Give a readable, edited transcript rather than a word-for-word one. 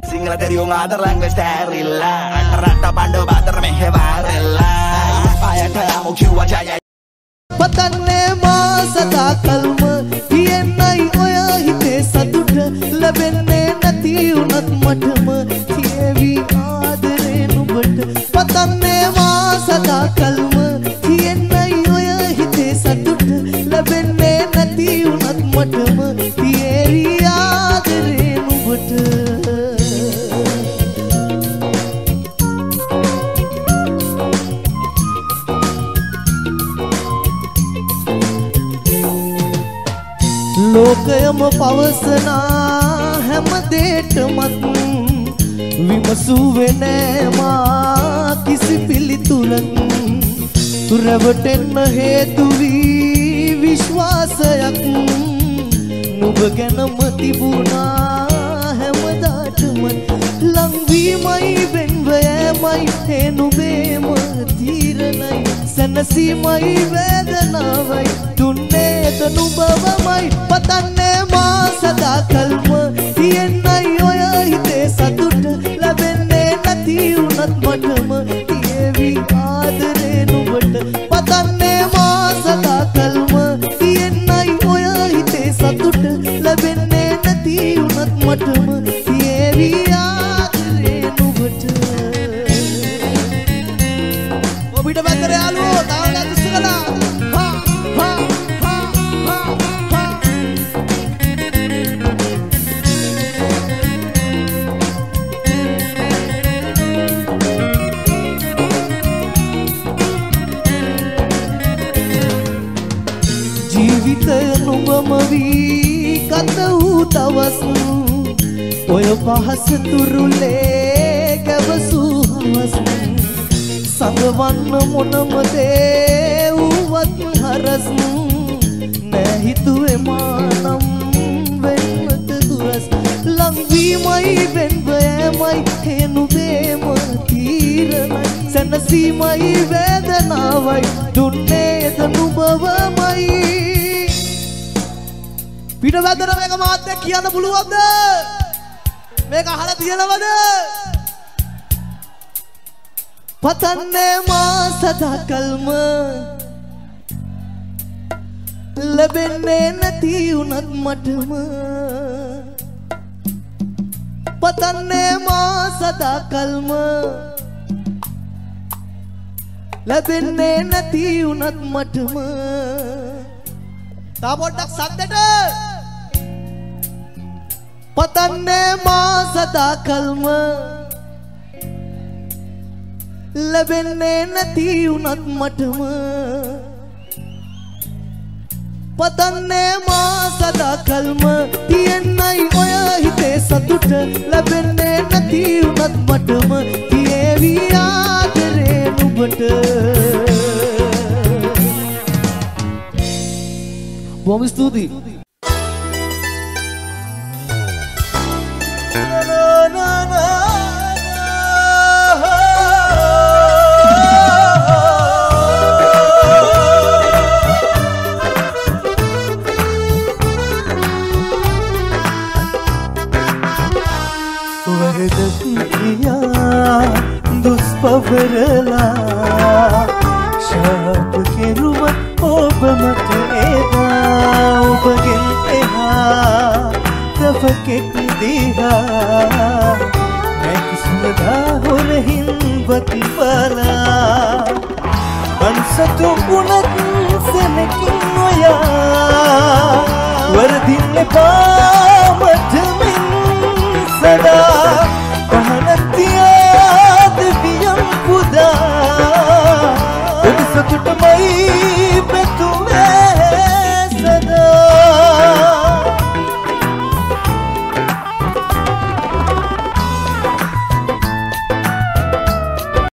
Single teriung adarang wes terila Rata pando bater mehevarela Ayata amu kiwa jaya Patanne ma sada kalma Tiyenai oya hite saduta Labenne nati unat matama Tiyevi aadare nubata Patanne ma sada kalma Tiyenai oya hite saduta Labenne nati unat matama Tiyevi aadare nubata ලෝකයම පවසනා හැම දෙයකමත් විමසුවේ නෑ මා කිසි පිළිතුරක් රැවටෙන්න හේතු වී විශ්වාසයක් නුඹ ගැනම තිබුණා හැමදාටම ලං වීමයි වෙන්ව යෑමයි ඒ නුඹේම තීරණයි සැනසීමයි වේදනාවයි දුන්නේ නුඹවමයි පතන්නේ මා සදා කල්ම තියෙන්නයි ඔය හිතේ සතුට ලැබෙන්නේ නැති වුණත් මටම තියේවි ආදරේ නුඹට පතන්නේ මා සදා කල්ම තියෙන්නයි ඔය හිතේ සතුට ලැබෙන්නේ නැති වුණත් මටම තියේවි ආදරේ නුඹට ඔබිට බතර යාළුවෝ තාවලා දුස්සලා නුඹම වී ගත වූ දවස් ඔය පහස තුරුලේ ගැවසූ හවස් සඟවන්න මොනම දේ වුවත් හරස් නෑ හිතුවේ මානම් වෙන්නට දුරස් ලං වීමයි වෙන්ව යෑමයි ඒ නුඹේම තීරණයි සැනසීමයි වේදනාවයි දුන්නේද නුඹවමයි පිට වැදර මේක මාත් එක්ක කියන්න පුළුවන්ද? මේක අහලා තියෙනවද? පතන්නේ මා සදා කල්ම ලැබෙන්නේ නැති උනත් මටම පතන්නේ මා සදා කල්ම ලැබෙන්නේ නැති උනත් මටම තා පොඩ්ඩක් සද්දට පතන්නේ මා සදා කල්ම ලැබෙන්නේ නැති උනත් මටම පතන්නේ මා සදා කල්ම තියෙන්නයි ඔය හිතේ සතුට ලැබෙන්නේ නැති උනත් මටම තියේවි ආදරේ නුඹට බොහොම ස්තුතියි දුස්පවරලා ශාප කෙරුවත් ඔබ මට එදා ඔබගෙන් එහා තවකෙක් දිහා නැකිසුනදා හොරහින්වත් බලා අන්සතු වුණත් සැනකින් ඔයා වරදින්න එපා මට මෙන් සදා පහනක් තියා දෙවියන් පුදා ඔබ සතුට